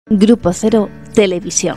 Grupo Cero Televisión.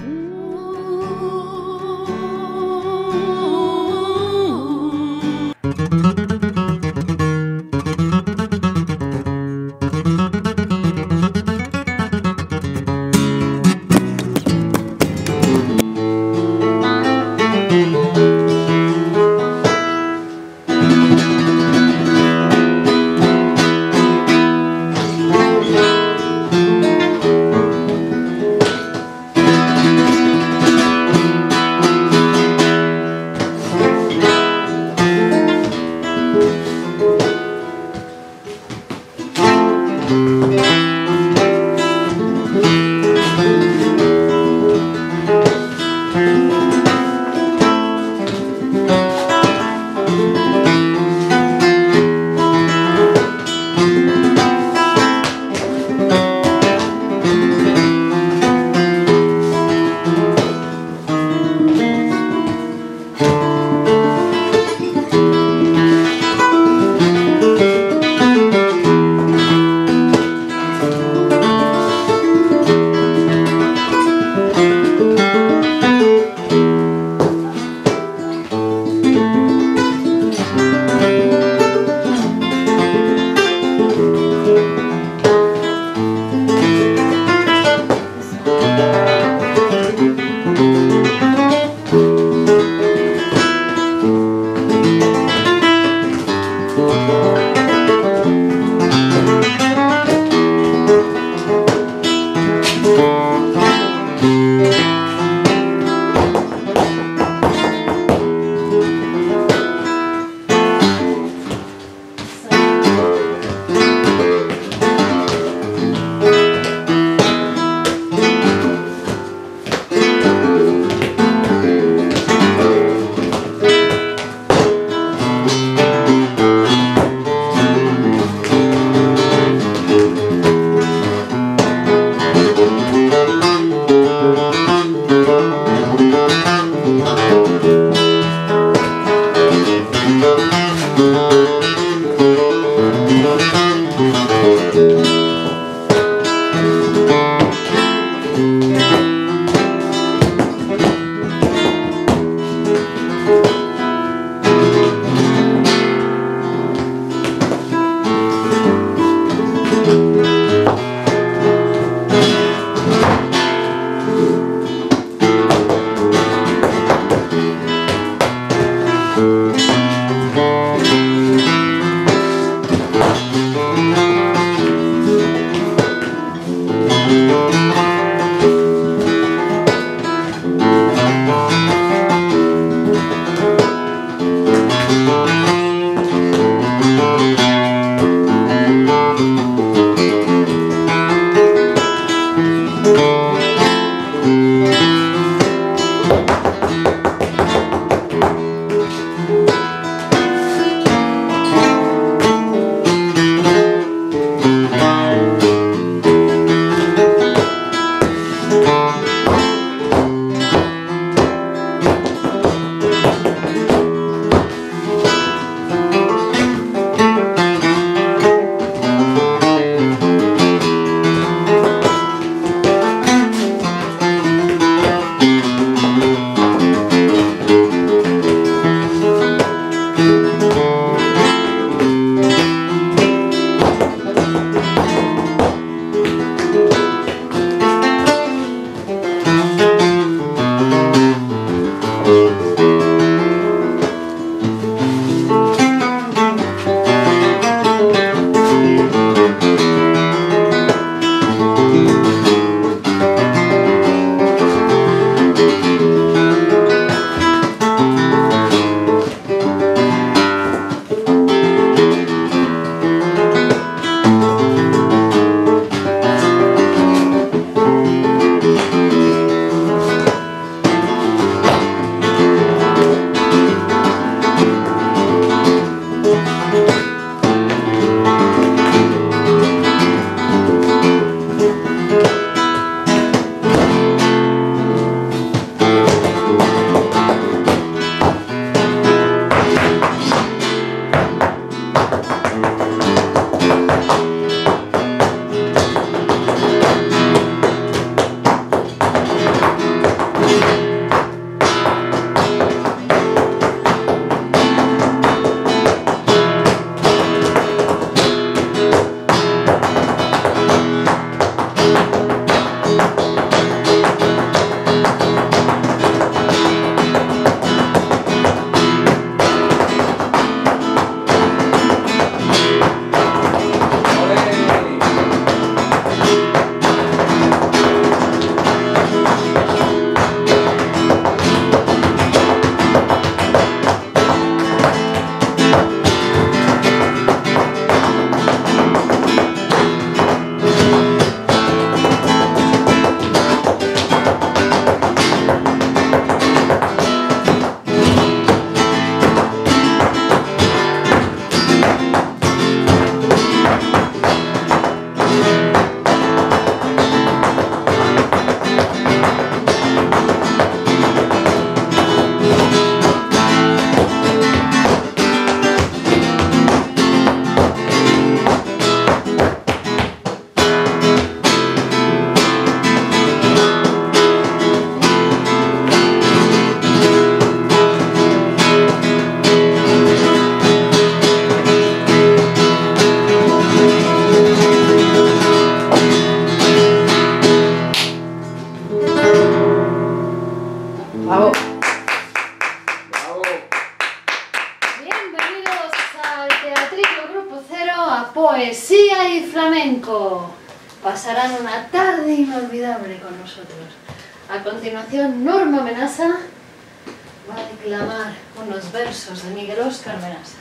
pasarán una tarde inolvidable con nosotros. A continuación, Norma Menasa va a declamar unos versos de Miguel Óscar Menasa.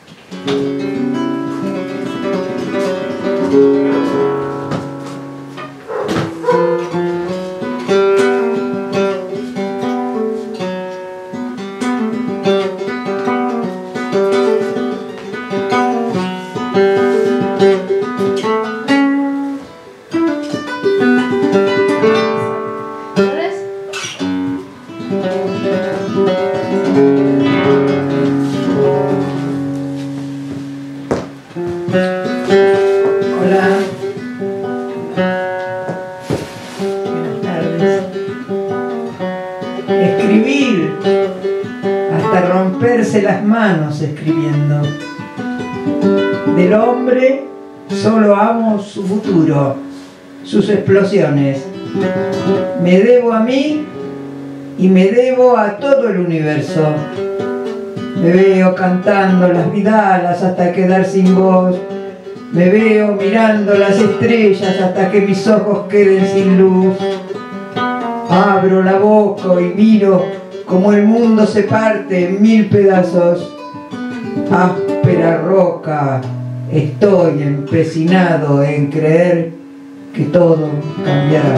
Las manos escribiendo. Del hombre solo amo su futuro, sus explosiones. Me debo a mí y me debo a todo el universo. Me veo cantando las vidalas hasta quedar sin voz. Me veo mirando las estrellas hasta que mis ojos queden sin luz. Abro la boca y miro como el mundo se parte en 1000 pedazos. Áspera roca, estoy empecinado en creer que todo cambiará.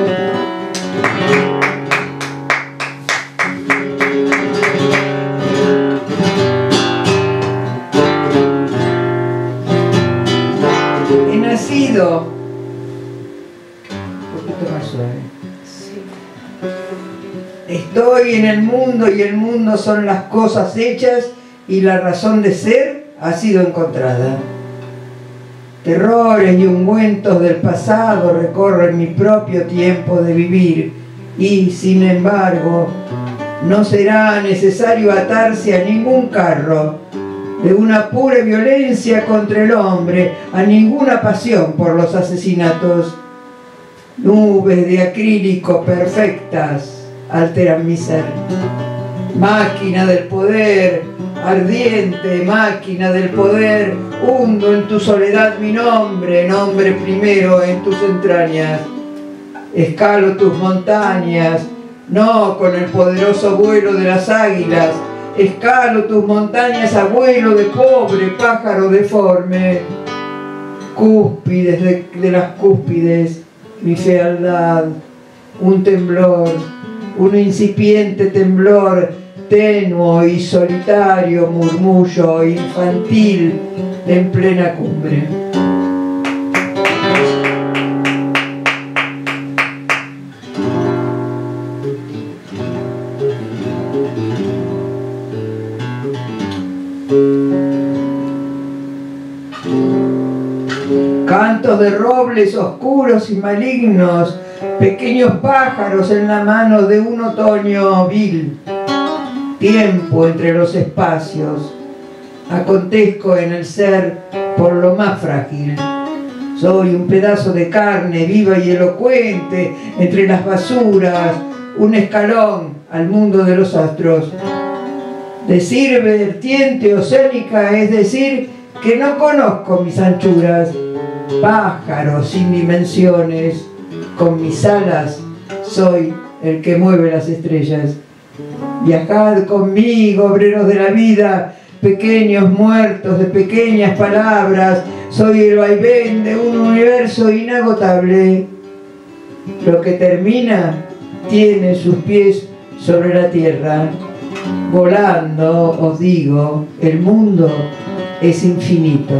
He nacido un poquito más suave. Estoy en el mundo y el mundo son las cosas hechas y la razón de ser ha sido encontrada. Terrores y ungüentos del pasado recorren mi propio tiempo de vivir y, sin embargo, no será necesario atarse a ningún carro de una pura violencia contra el hombre, a ninguna pasión por los asesinatos. Nubes de acrílico perfectas alteran mi ser. Máquina del poder, ardiente máquina del poder, hundo en tu soledad mi nombre, nombre primero en tus entrañas. Escalo tus montañas, no con el poderoso vuelo de las águilas, escalo tus montañas a vuelo de pobre pájaro deforme. Cúspides de las cúspides, mi fealdad, un temblor, un incipiente temblor, tenuo y solitario murmullo infantil en plena cumbre. Cantos de robles oscuros y malignos, pequeños pájaros en la mano de un otoño vil. Tiempo entre los espacios, acontezco en el ser por lo más frágil. Soy un pedazo de carne viva y elocuente entre las basuras, un escalón al mundo de los astros. Decir vertiente oceánica es decir que no conozco mis anchuras. Pájaro sin dimensiones, con mis alas soy el que mueve las estrellas. Viajad conmigo, obreros de la vida, pequeños muertos de pequeñas palabras. Soy el vaivén de un universo inagotable. Lo que termina tiene sus pies sobre la tierra. Volando, os digo, el mundo es infinito.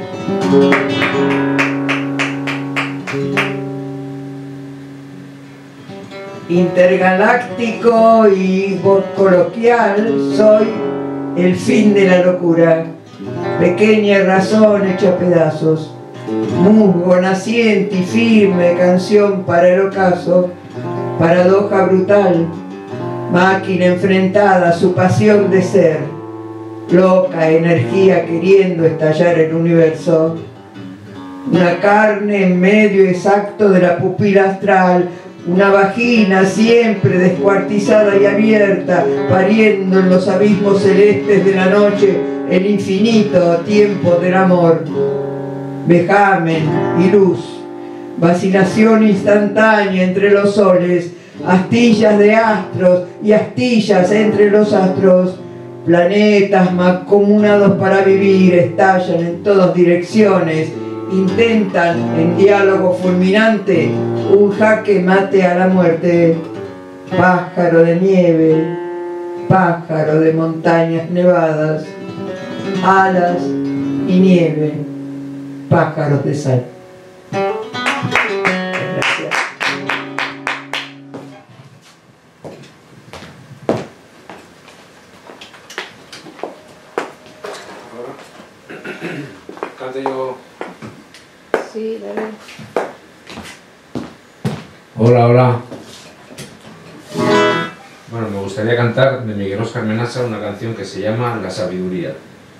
Intergaláctico y coloquial, soy el fin de la locura, pequeña razón hecha pedazos, musgo naciente y firme, canción para el ocaso, paradoja brutal, máquina enfrentada a su pasión de ser, loca energía queriendo estallar el universo, una carne en medio exacto de la pupila astral, una vagina siempre descuartizada y abierta, pariendo en los abismos celestes de la noche el infinito tiempo del amor. Vejamen y luz, vacilación instantánea entre los soles, astillas de astros y astillas entre los astros, planetas mancomunados para vivir, estallan en todas direcciones, intentan en diálogo fulminante un jaque mate a la muerte. Pájaro de nieve, pájaro de montañas nevadas, alas y nieve, pájaros de sal. Gracias. Cante yo. Sí, dale. Hola, hola. Bueno, me gustaría cantar de Miguel Óscar Menasa una canción que se llama La sabiduría.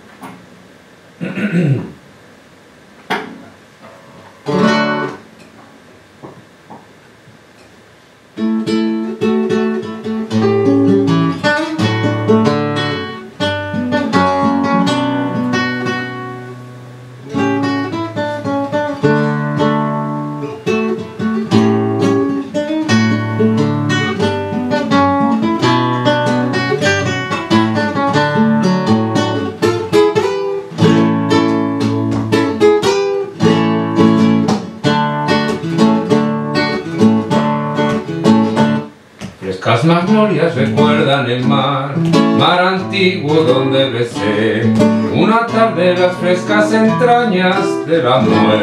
Las magnolias recuerdan el mar, mar antiguo donde besé una tarde las frescas entrañas de la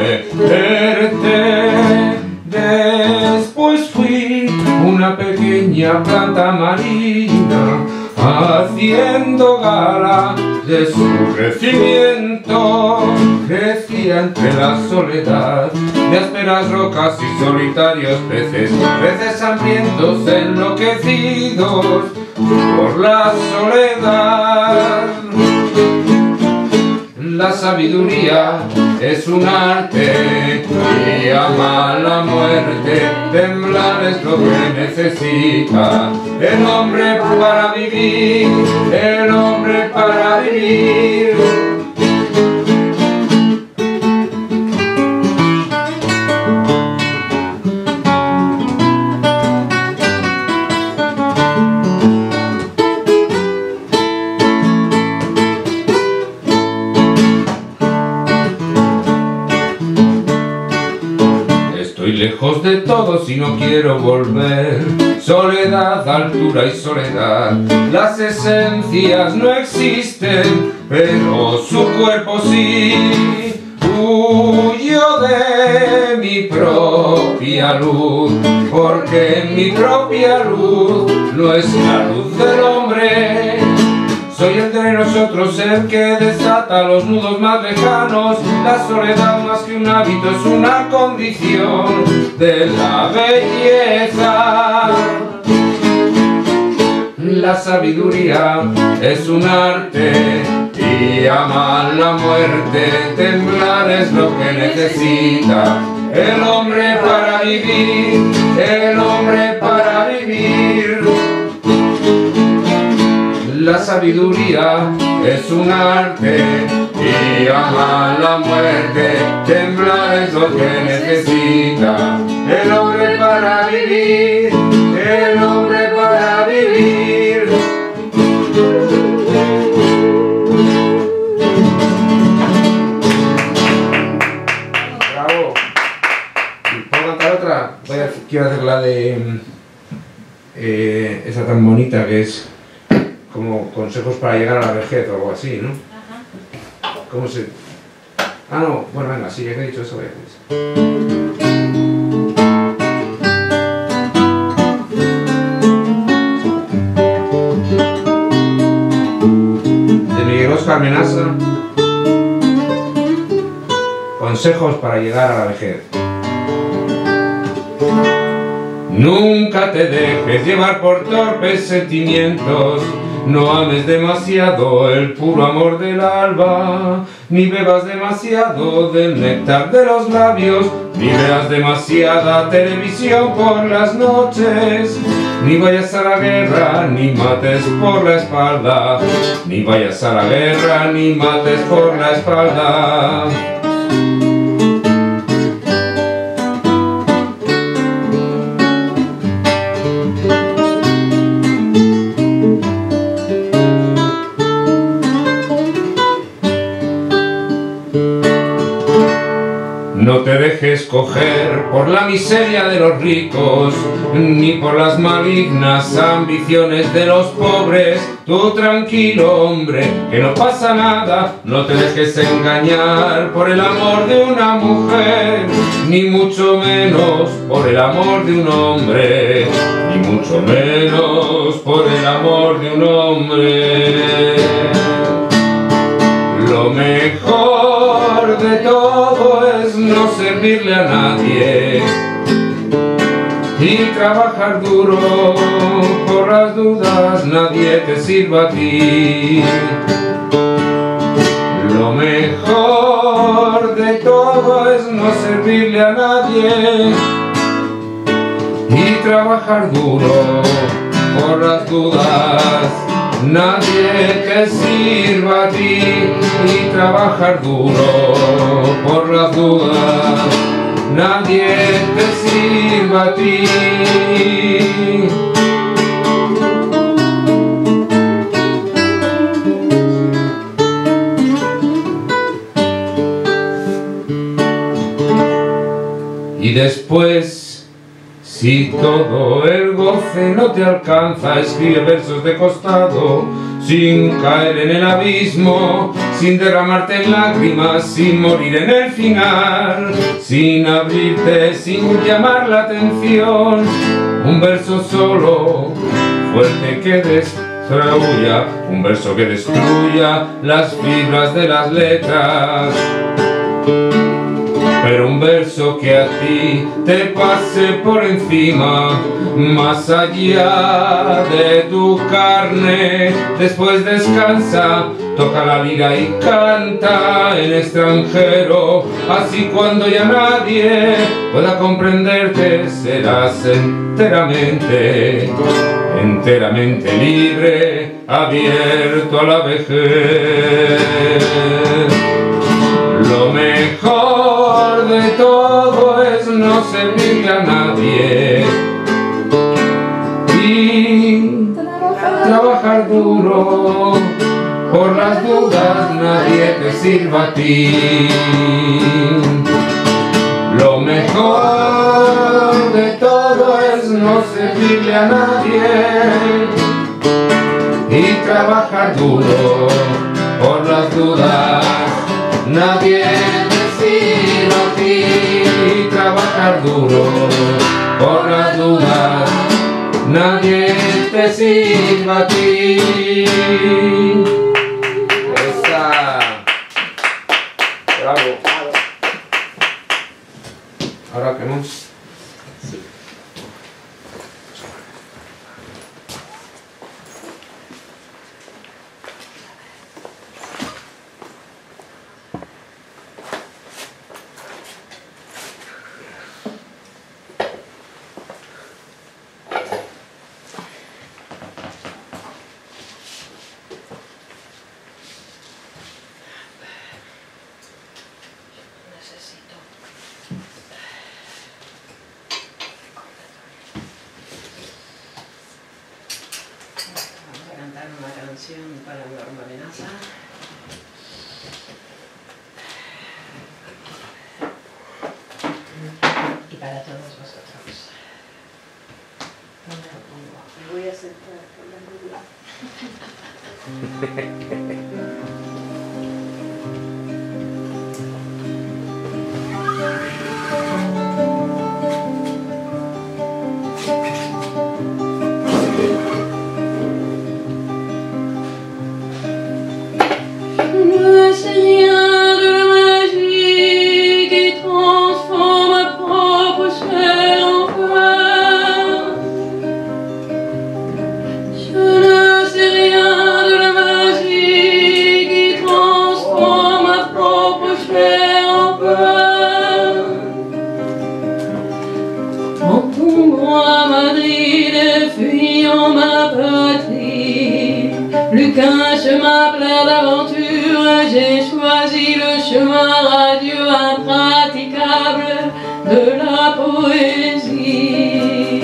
muerte. Después fui una pequeña planta marina, haciendo gala de su crecimiento. Crecía entre la soledad de ásperas rocas y solitarios peces, peces hambrientos enloquecidos por la soledad. La sabiduría es un arte y ama la muerte. Temblar es lo que necesita el hombre para vivir, el hombre para vivir. Lejos de todos y no quiero volver. Soledad, altura y soledad. Las esencias no existen, pero su cuerpo sí. Huyo de mi propia luz, porque en mi propia luz no es la luz del hombre. Soy entre nosotros el que desata los nudos más lejanos. La soledad más que un hábito es una condición de la belleza. La sabiduría es un arte y ama la muerte. Temblar es lo que necesita el hombre para vivir, el hombre para vivir. La sabiduría es un arte y ama la muerte. Temblar es lo que necesita el hombre para vivir, el hombre para vivir. Bravo. ¿Puedo cantar otra? Quiero hacer la de esa tan bonita que es como consejos para llegar a la vejez o algo así, ¿no? Ajá. ¿Cómo se...? Ah, no, bueno, venga, sí, ya que he dicho eso, voy a hacer eso. De Miguel Óscar Menasa, consejos para llegar a la vejez. Nunca te dejes llevar por torpes sentimientos. No ames demasiado el puro amor del alba, ni bebas demasiado del néctar de los labios, ni veas demasiada televisión por las noches, ni vayas a la guerra, ni mates por la espalda, ni vayas a la guerra, ni mates por la espalda. dejes coger por la miseria de los ricos, ni por las malignas ambiciones de los pobres. Tú tranquilo, hombre, que no pasa nada, no te dejes engañar por el amor de una mujer, ni mucho menos por el amor de un hombre, ni mucho menos por el amor de un hombre. Lo mejor de todo es no servirle a nadie y trabajar duro por las dudas, nadie te sirva a ti. Lo mejor de todo es no servirle a nadie y trabajar duro por las dudas, nadie te sirva a ti, y trabajar duro por las dudas, nadie te sirva a ti. Y después, si todo el goce no te alcanza, escribe versos de costado, sin caer en el abismo, sin derramarte en lágrimas, sin morir en el final, sin abrirte, sin llamar la atención. Un verso solo, fuerte que destruya, un verso que destruya las fibras de las letras. Pero un verso que a ti te pase por encima, más allá de tu carne. Después descansa, toca la lira y canta en extranjero. Así cuando ya nadie pueda comprenderte, serás enteramente libre, abierto a la vejez. Lo mejor de todo es no servirle a nadie y trabajar duro por las dudas, nadie te sirva a ti. Lo mejor de todo es no servirle a nadie y trabajar duro por las dudas, nadie te sirva a ti, y trabajar duro por las dudas, nadie te sirva a ti. Esa. Bravo. Ahora que no. Sí. Una canción para Norma Amenaza. Y para todos vosotros. ¿Dónde lo pongo? Me voy a sentar con la rubia. Plus qu'un chemin plein d'aventures, j'ai choisi le chemin radieux, impraticable de la poésie.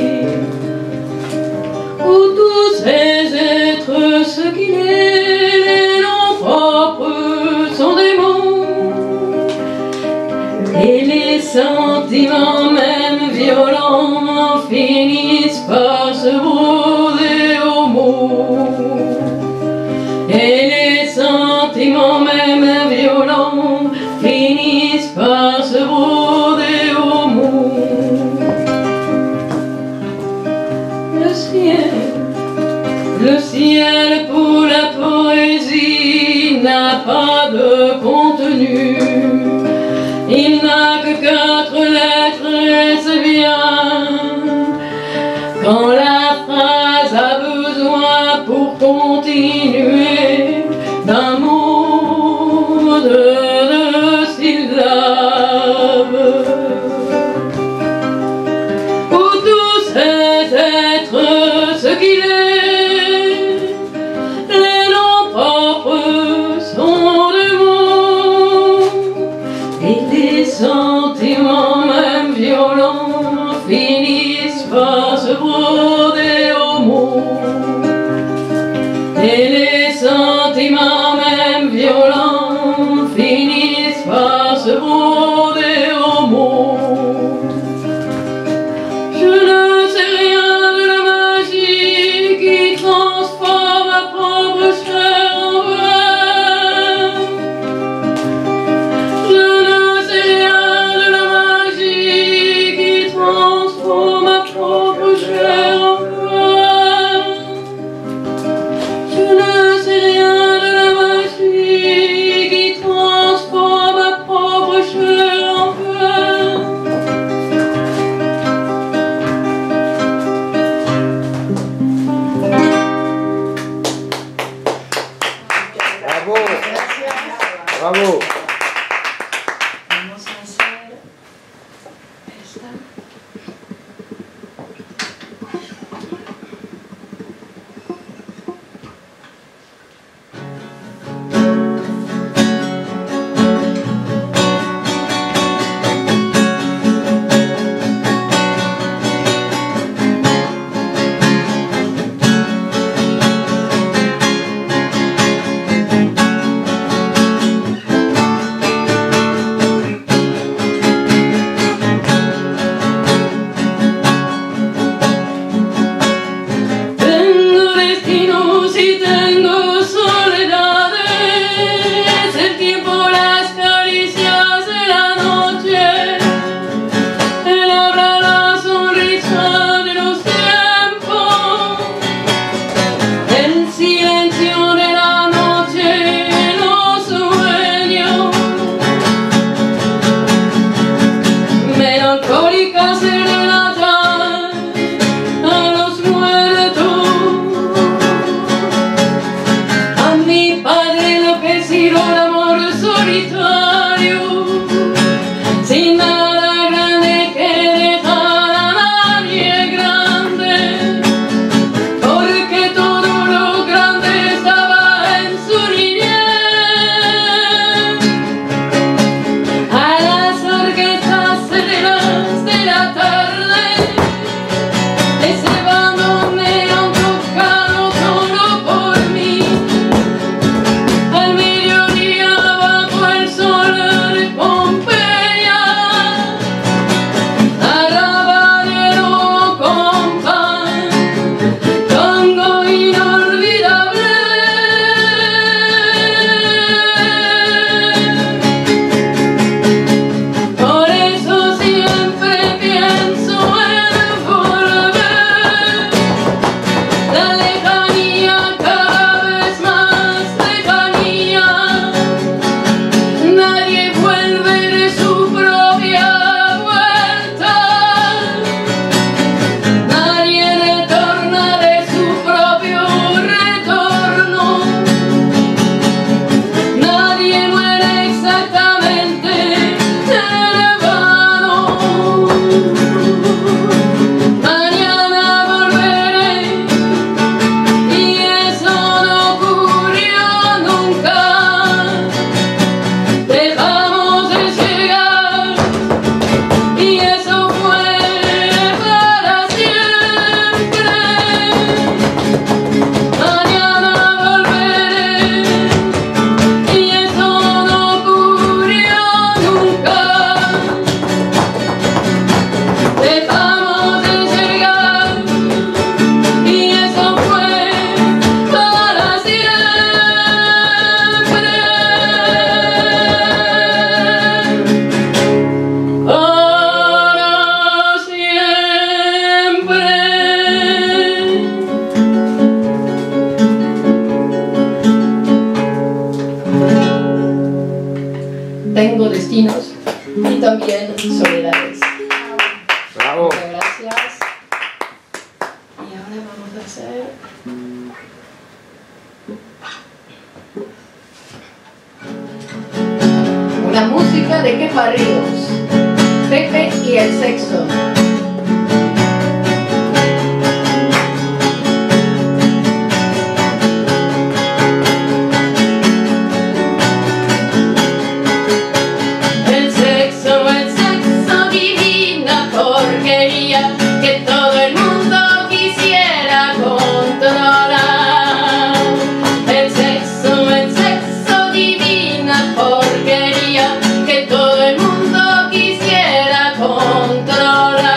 Où tous ces êtres, ce qu'il est, les noms propres sont des mots, et les sentiments même violents finissent par se broder aux mots. Et les sentiments même violents finissent par se broder aux mots. Le ciel pour la poésie n'a pas de contenu. Il n'a que 4 lettres et c'est bien. Quand la phrase a besoin pour continuer d'un mot de syllabes. Pour tous cet être ce qu'il est, sentiments même violents finissent par se broder aux mots. Et les sentiments même violents finissent par se broder aux mots. Je ne sais rien de la magie destinos y también soledades. Bravo. Muchas gracias. Y ahora vamos a hacer... una música de Kepa Ríos, Pepe y el sexo. El sexo, divina porquería que todo el mundo quisiera controlar. El sexo, divina porquería que todo el mundo quisiera controlar.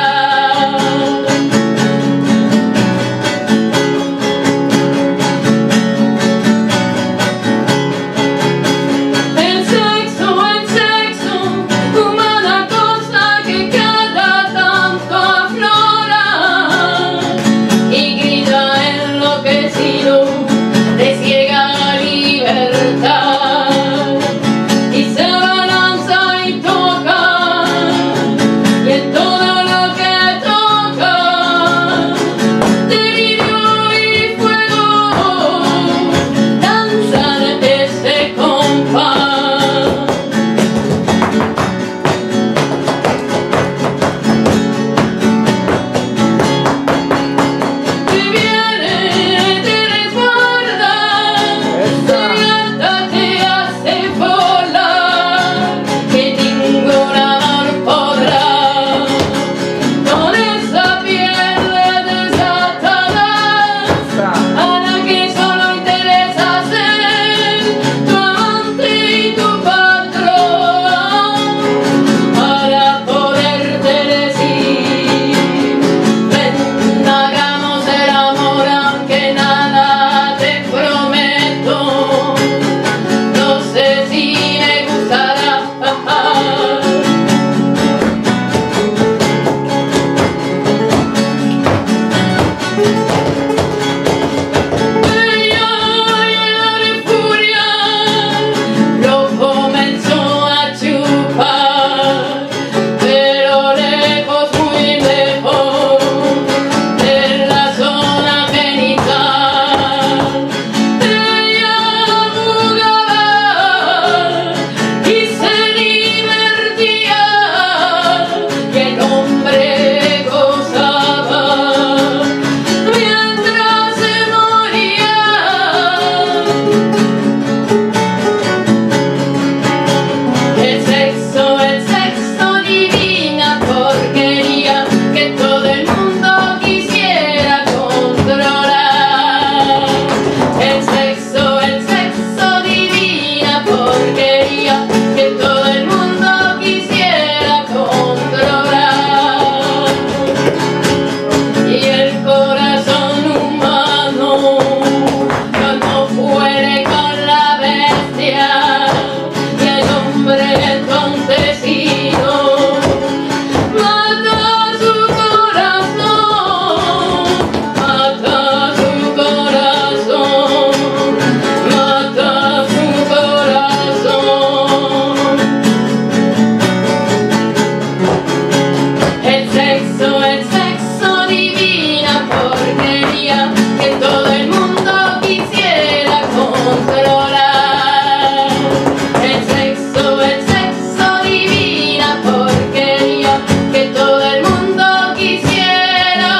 El sexo, humana cosa que cada tanto aflora y grita enloquecido de ciega libertad. Y se balanza y toca, y en todo lo que toca, delirio y fuego, danzan ese compás. Te viene, te resguarda, te gata, te hace volar, que ninguna no podrá con esa piel desatada a la que solo interesa ser tu amante y tu patrón para poderte decir: ven, hagamos el amor aunque nada te prometo. No sé si me gustará. Ella llena de furia lo comenzó a chupar, pero lejos, muy lejos de la zona genital. Ella jugaba y se divertía, y el hombre gozaba mientras se moría. El sexo, divina porquería que todo el mundo quisiera controlar. El sexo, divina porquería que todo el mundo quisiera controlar. Y el corazón humano no puede con la bestia, y el hombre entontecido mata su corazón, mata su corazón, mata su corazón. El sexo, divina porquería que todo el mundo quisiera controlar. El sexo, divina porquería que todo el mundo quisiera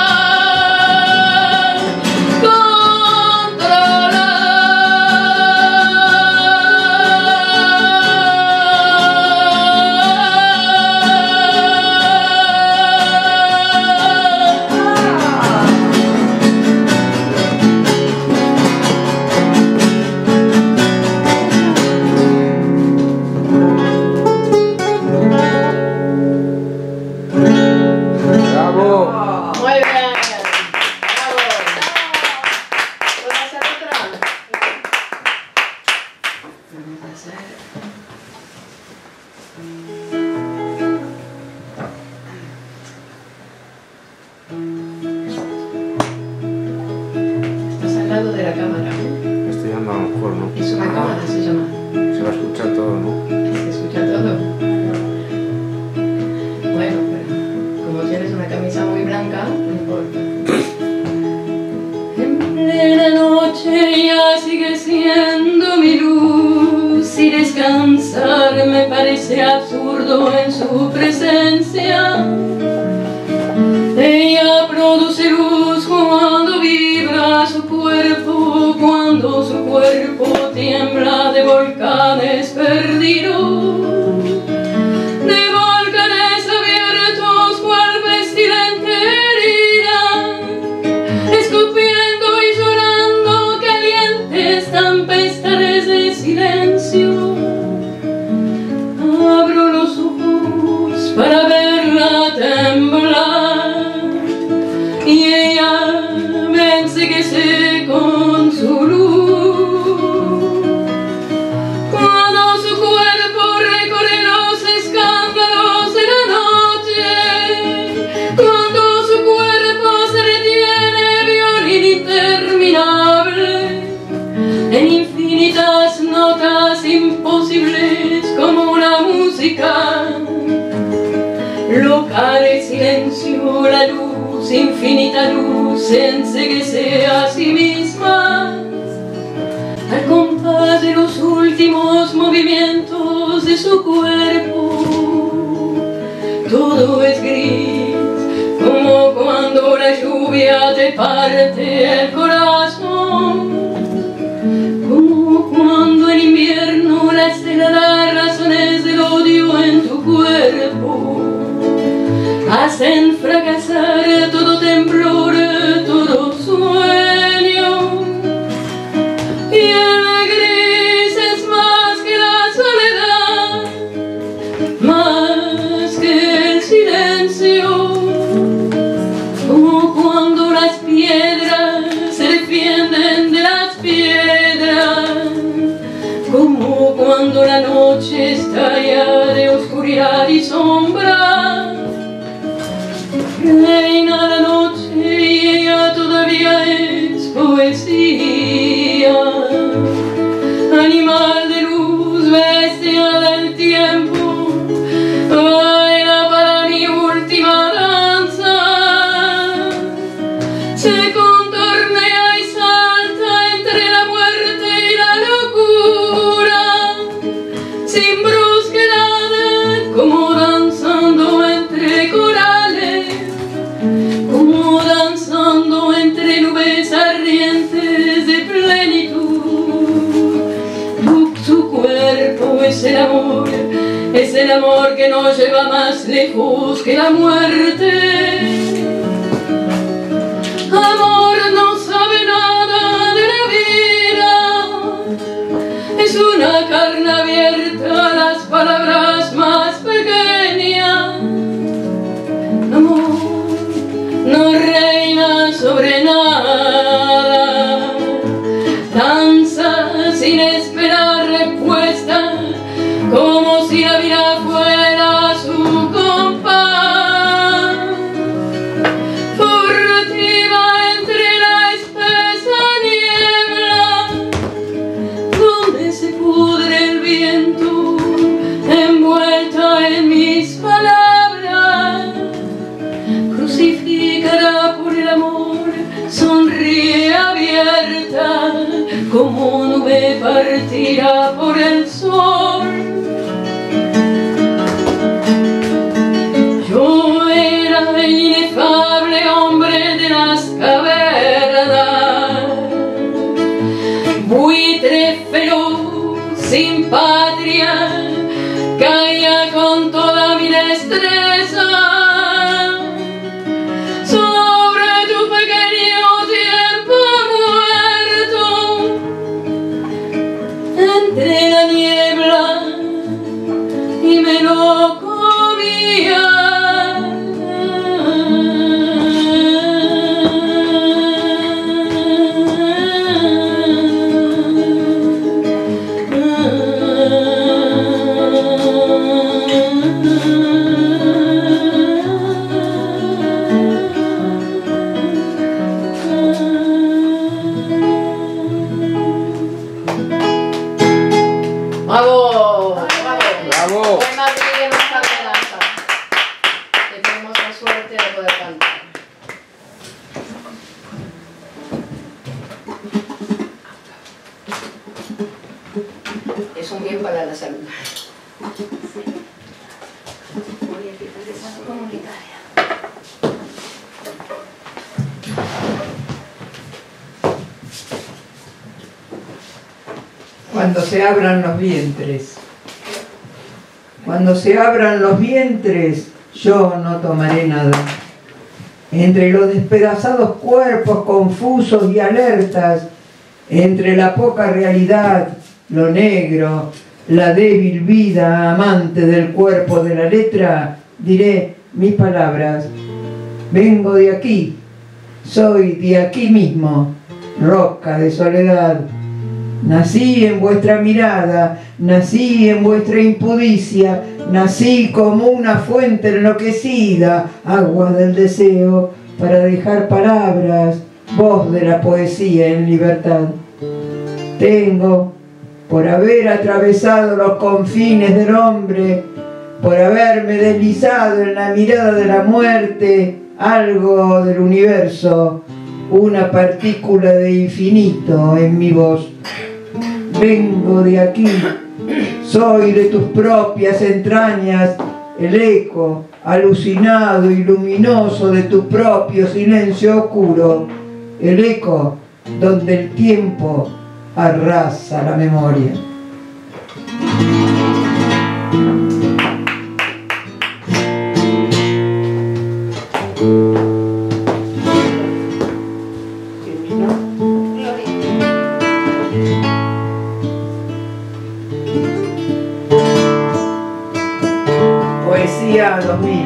Bravo. Muy bien. Bravo. ¿Puedo hacer otra? Vamos a hacer... Estás al lado de la cámara, ¿no? Estoy andando a lo mejor, ¿no? Es una cámara, se llama. Se va a escuchar todo, ¿no? ¿Se escucha todo? camisa muy blanca, no importa. En plena noche ella sigue siendo mi luz y descansar me parece absurdo en su presencia. Ella produce luz cuando vibra su cuerpo, cuando su cuerpo tiembla de volcanes perdidos, de volcanes abiertos cual pestilente herida, escupiendo y llorando calientes tempestades de silencio. Abro los ojos para verla temblar y ella me enseguece con su luz. Cuando su cuerpo recorre los escándalos de la noche, cuando su cuerpo se detiene violín interminable, en infinitas notas imposibles como una música, local el silencio, la luz, infinita luz, se enseguece a sí misma al compás de los últimos movimientos de su cuerpo. Todo es gris, como cuando la lluvia te parte el corazón, como cuando en invierno las razones del odio en tu cuerpo hacen fracasar todo temblor, todo sueño. Y el gris es más que la soledad, más que el silencio, como cuando las piedras se defienden de las piedras, como cuando la noche estalla de oscuridad y sombra. Reina la noche y ella todavía es poesía, animal de luz, bestia del tiempo, baila para mi última danza, se contornea y salta entre la muerte y la locura, sin brusquedad, como danzando entre corales, como danzando entre nubes ardientes de plenitud. Su cuerpo es el amor que nos lleva más lejos que la muerte. Amor no sabe nada de la vida, es una carne abierta a las palabras más pequeñas. Amor no reina sobre nada, danza sin esperar respuesta, como si la vida fuera su compás, furtiva entre la espesa niebla, donde se pudre el viento, envuelta en mis palabras, crucificada por el amor, sonríe abierta, como nube partida por el sol. Yo era el inefable hombre de las cavernas, buitre feroz, sin patria, caía con toda mi destreza sobre tu pequeño tiempo muerto, entre la niebla un bien para la salud. Voy a quitar esa comunitaria. Cuando se abran los vientres. Cuando se abran los vientres, yo no tomaré nada. Entre los despedazados cuerpos confusos y alertas, entre la poca realidad, lo negro, la débil vida amante del cuerpo de la letra, diré mis palabras. Vengo de aquí, soy de aquí mismo, roca de soledad. Nací en vuestra mirada, nací en vuestra impudicia, nací como una fuente enloquecida, agua del deseo, para dejar palabras, voz de la poesía en libertad. Tengo, por haber atravesado los confines del hombre, por haberme deslizado en la mirada de la muerte, algo del universo, una partícula de infinito en mi voz. Vengo de aquí, soy de tus propias entrañas, el eco alucinado y luminoso de tu propio silencio oscuro, el eco donde el tiempo arrasa la memoria. Poesía 2000.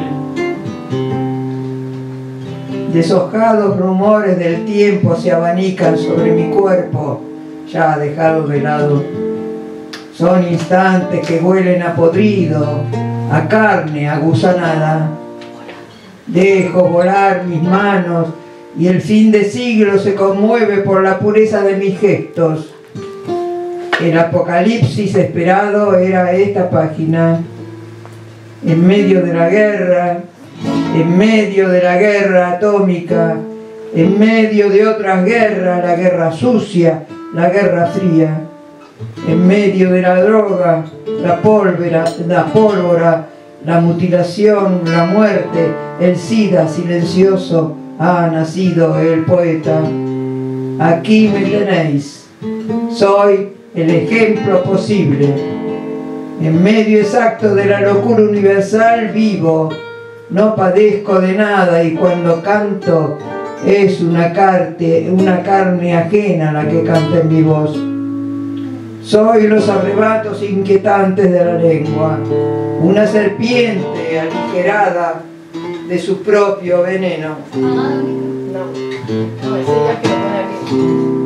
Deshojados rumores del tiempo se abanican sobre mi cuerpo, ya dejado de lado. Son instantes que huelen a podrido, a carne agusanada. Dejo volar mis manos y el fin de siglo se conmueve por la pureza de mis gestos. El apocalipsis esperado era esta página. En medio de la guerra, en medio de la guerra atómica, en medio de otras guerras, la guerra sucia, la guerra fría, en medio de la droga, la pólvora, la mutilación, la muerte, el SIDA silencioso, ha nacido el poeta. Aquí me tenéis, soy el ejemplo posible. En medio exacto de la locura universal vivo, no padezco de nada y cuando canto es una carne ajena la que canta en mi voz. Soy los arrebatos inquietantes de la lengua, una serpiente aligerada de su propio veneno. No, ese ya quiero poner aquí.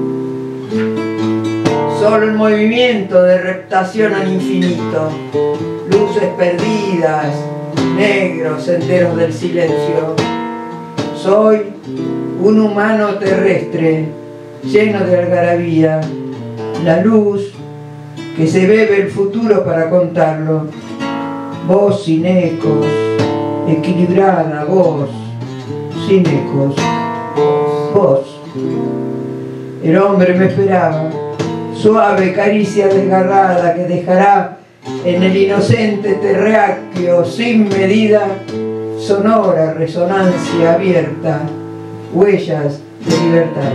Solo el movimiento de reptación al infinito, luces perdidas, negros senderos del silencio. Soy un humano terrestre, lleno de algarabía, la luz que se bebe el futuro para contarlo. Voz sin ecos, equilibrada voz, sin ecos, voz. El hombre me esperaba, suave caricia desgarrada que dejará en el inocente terráqueo sin medida, sonora resonancia abierta, huellas de libertad.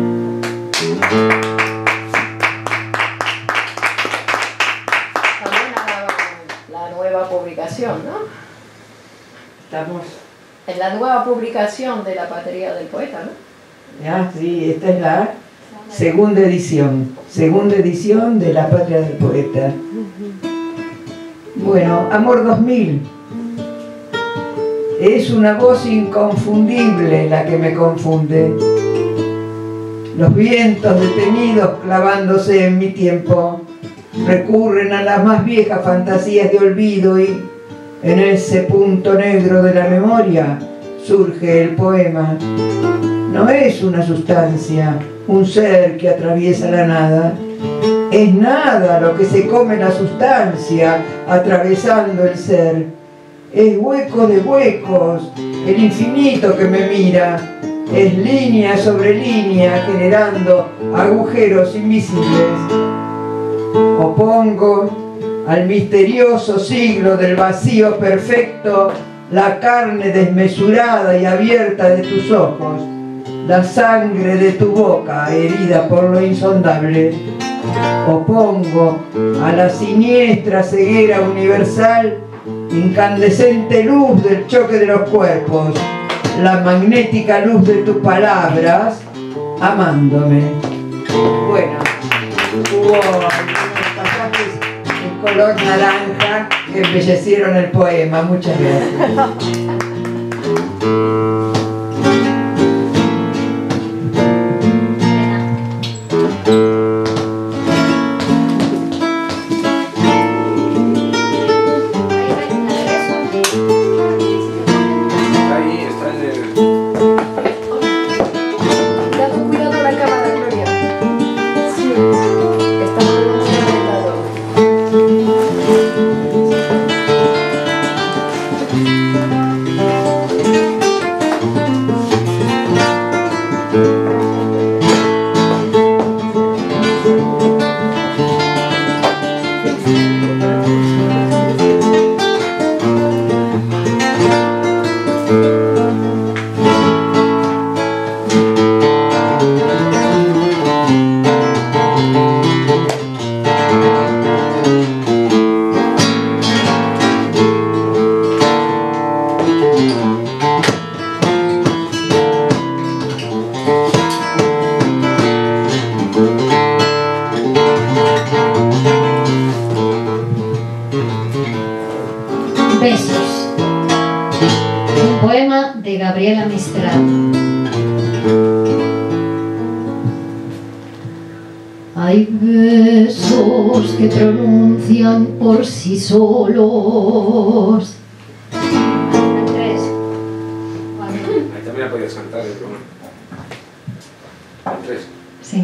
También la nueva publicación, ¿no? Estamos. En la nueva publicación de La Patria del Poeta, ¿no? Ya, sí, esta es la segunda edición de La Patria del Poeta. Bueno, Amor 2000. Es una voz inconfundible la que me confunde. Los vientos detenidos clavándose en mi tiempo recurren a las más viejas fantasías de olvido y en ese punto negro de la memoria surge el poema. No es una sustancia, un ser que atraviesa la nada. Es nada lo que se come la sustancia atravesando el ser. Es hueco de huecos, el infinito que me mira. Es línea sobre línea generando agujeros invisibles. Opongo al misterioso siglo del vacío perfecto la carne desmesurada y abierta de tus ojos, la sangre de tu boca herida por lo insondable. Opongo a la siniestra ceguera universal, incandescente luz del choque de los cuerpos, la magnética luz de tus palabras, amándome. Bueno, hubo algunos pasajes en color naranja que embellecieron el poema. Muchas gracias. Besos. Un poema de Gabriela Mistral. Hay besos que pronuncian por sí solos. Tres. Ahí también la podías cantar, pero bueno. Tres. Sí.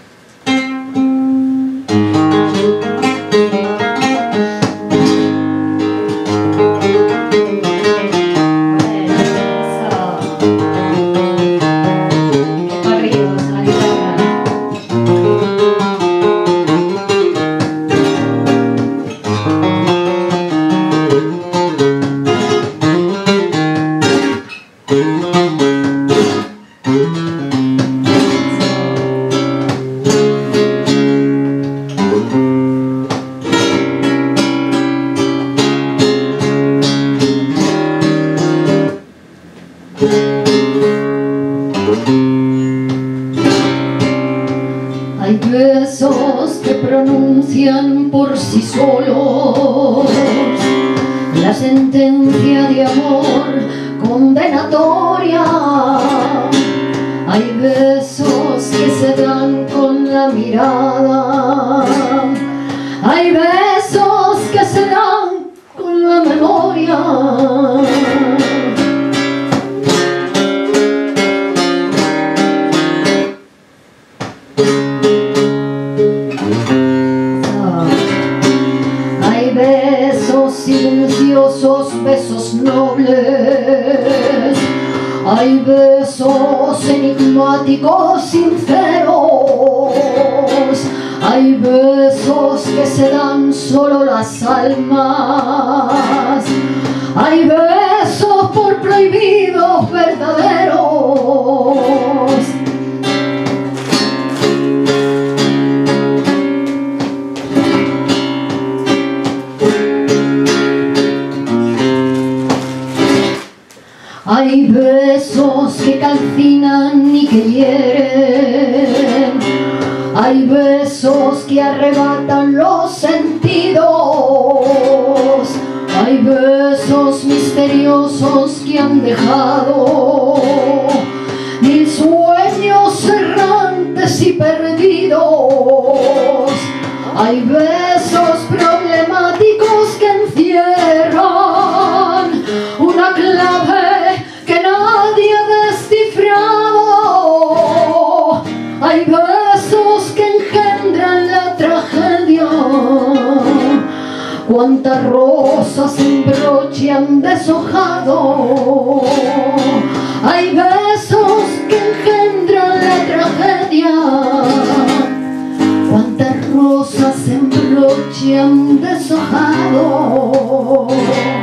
Hay besos que pronuncian por sí solos la sentencia de amor condenatoria. Hay besos que se dan con la mirada. Hay besos que se dan con la memoria. Hay besos silenciosos, besos nobles. Hay besos enigmáticos, sinceros. Hay besos que se dan solo las almas. Hay besos por prohibidos verdaderos. Hay besos que calcinan y que hieren. Hay besos que arrebatan los sentidos. Hay besos misteriosos que han dejado mil sueños errantes y perdidos. Hay besos problemáticos que encierran una clave que nadie ha descifrado. Hay besos que engendran la tragedia. Cuántas rosas en broche han deshojado. Hay besos que engendran la tragedia. Cuántas rosas en broche se han deshojado.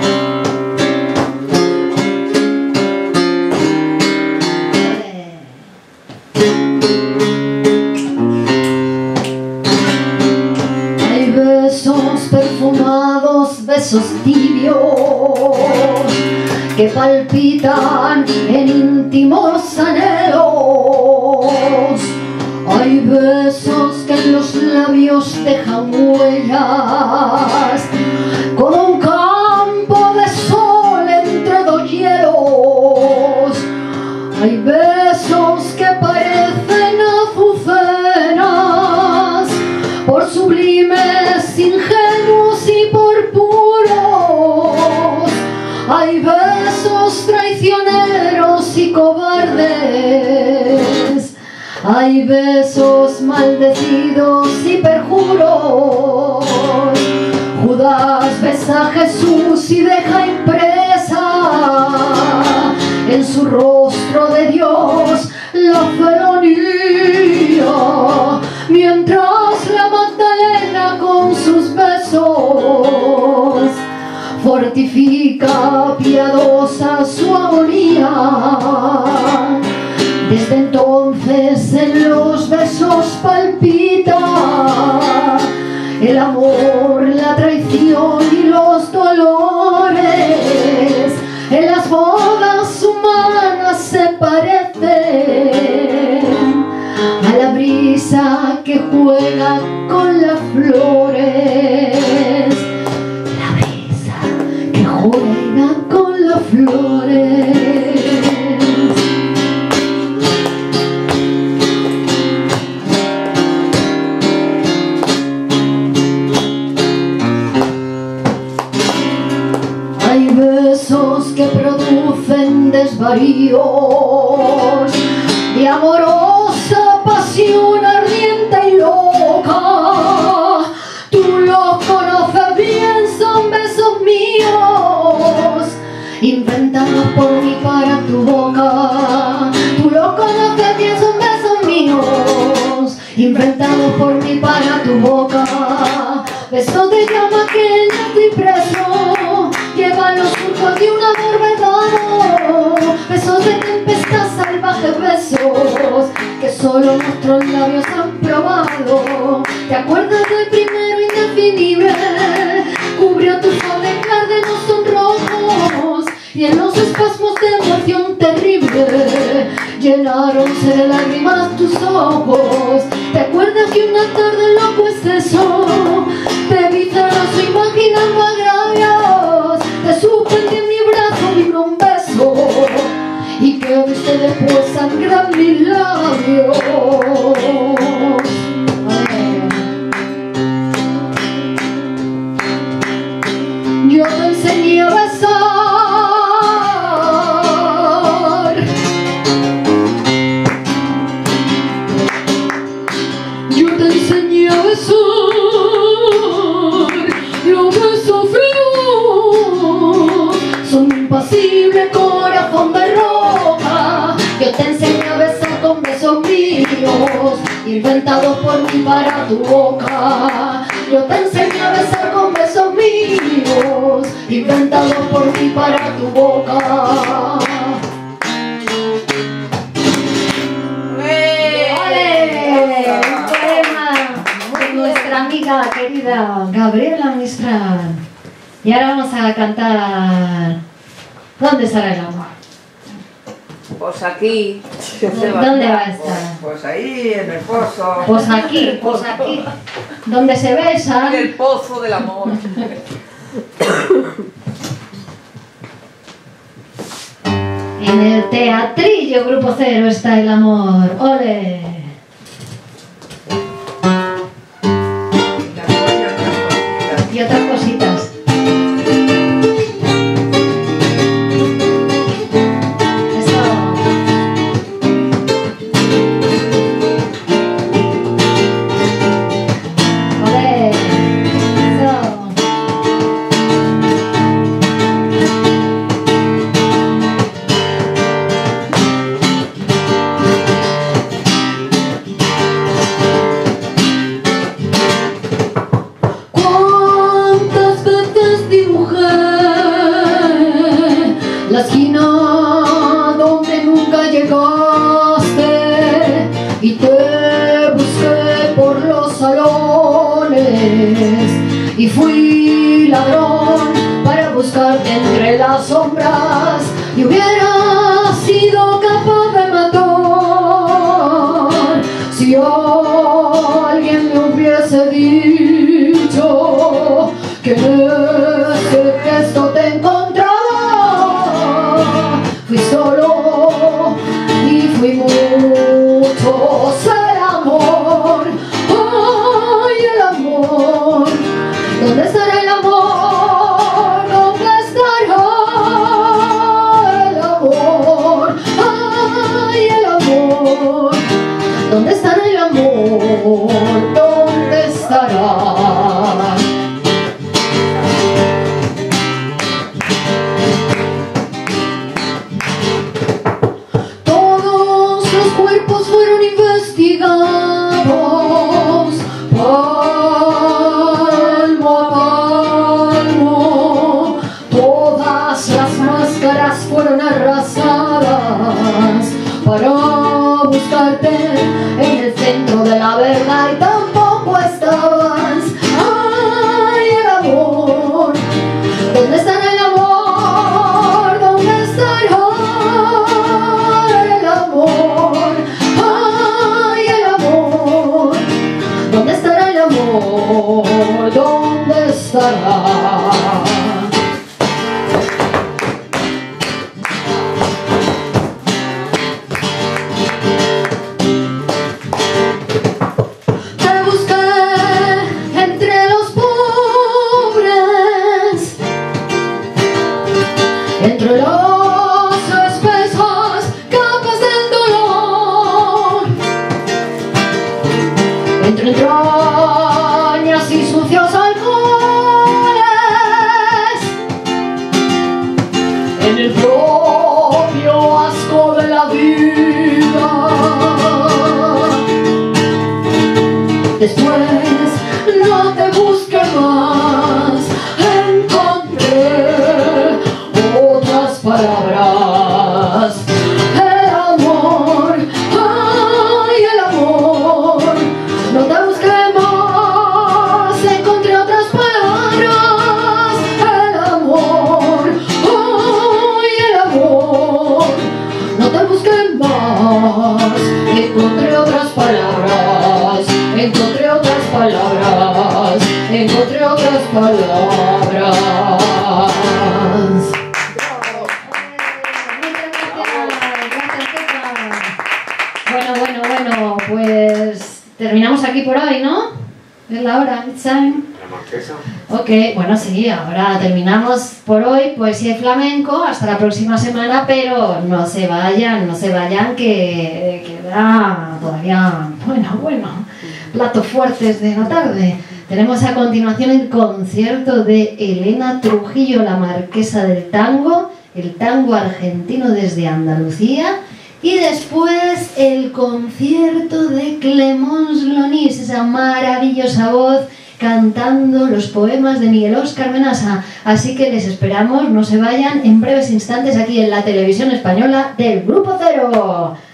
Hay besos perfumados, besos tibios que palpitan en íntimos anhelos. Hay besos que en los labios dejan huellas, como un campo de sol entre dos hielos. Hay besos que parecen azucenas, por sublimes, ingenuos y por puros. Hay besos traicioneros y cobardes. Hay besos maldecidos y perjuros. Judas besa a Jesús y deja impresa en su rostro de Dios la felonía, mientras la Magdalena con sus besos fortifica piadosa su agonía. Desde entonces en los besos palpita el amor, la traición y los dolores. En las bodas humanas se parecen a la brisa que juega con las flores. La brisa que juega con las flores. Hay besos que producen desvaríos de amorosa pasión ardiente y loca. Tú los conoces bien, son besos míos, inventados por mí para tu boca. Tú los conoces bien, son besos míos, inventados por mí para tu boca. Besos de llama que no estoy preso, llevan los surcos de un amor verdadero. Besos de tempestad salvaje, besos que solo nuestros labios han probado. ¿Te acuerdas del primero indefinible? Cubrió tu faz de cárdenos sonrojos y en los espasmos de emoción terrible llenáronse de lágrimas tus ojos. ¿Te acuerdas que una tarde loco exceso te vi celoso imaginando agravios? Te suspendí en mi brazo, vino un beso y que viste después sangrar mis labios. Yo te enseñé a besar, yo te enseñé a besar los besos fríos, son un impasible corazón de roca. Yo te enseñé a besar con besos míos, inventados por mí para tu boca. Yo te enseñé a besar con besos míos, inventados por mí para tu boca. ¡Vale! Un poema de nuestra amiga querida Gabriela Mistral. Y ahora vamos a cantar ¿Dónde estará el amor? Pues aquí. ¿Dónde va a estar? Pues ahí, en el pozo. Pues aquí, donde se besan. En el pozo del amor. En el teatrillo Grupo Cero está el amor. ¡Ole! Y otras cositas. y fui ladrón para buscarte entre las sombras y hubiera sido capaz de matar si alguien me hubiese dicho que en ese gesto te encontraba. Fui solo y fui mucho el amor. ¡Ay, el amor! ¿Dónde estará el amor? ¿Dónde estará el amor? ¡Ay, el amor! ¿Dónde estará el amor? ¿Dónde estará? Fueron investigados palmo a palmo, todas las máscaras fueron arrasadas para buscarte en el centro de la verdad y tampoco estabas. ¡Ay, el amor! ¿Dónde estará el amor? ¿Dónde estará el amor? ¿Dónde estará el amor? ¿Dónde estará? Te busqué entre los pobres, entre las espesas capas del dolor, entre entrañas y sucios alcoholes, en el propio asco de la vida. Después no te busqué más, encontré otras palabras. El amor, ay, el amor. No te busqué más, encontré otras palabras. El amor, ay, el amor. No te busqué más, encontré otras palabras. Encontré otras palabras. Encontré otras palabras. Bueno, pues terminamos aquí por hoy, ¿no? Es la hora, it's time. La marquesa. Ok, bueno, sí, ahora terminamos por hoy Poesía y Flamenco, hasta la próxima semana, pero no se vayan, que queda todavía, bueno, platos fuertes de la tarde. Tenemos a continuación el concierto de Elena Trujillo, la marquesa del tango, el tango argentino desde Andalucía. Y después el concierto de Clemence Lonis, esa maravillosa voz cantando los poemas de Miguel Óscar Menasa. Así que les esperamos, no se vayan, en breves instantes aquí en la televisión española del Grupo Cero.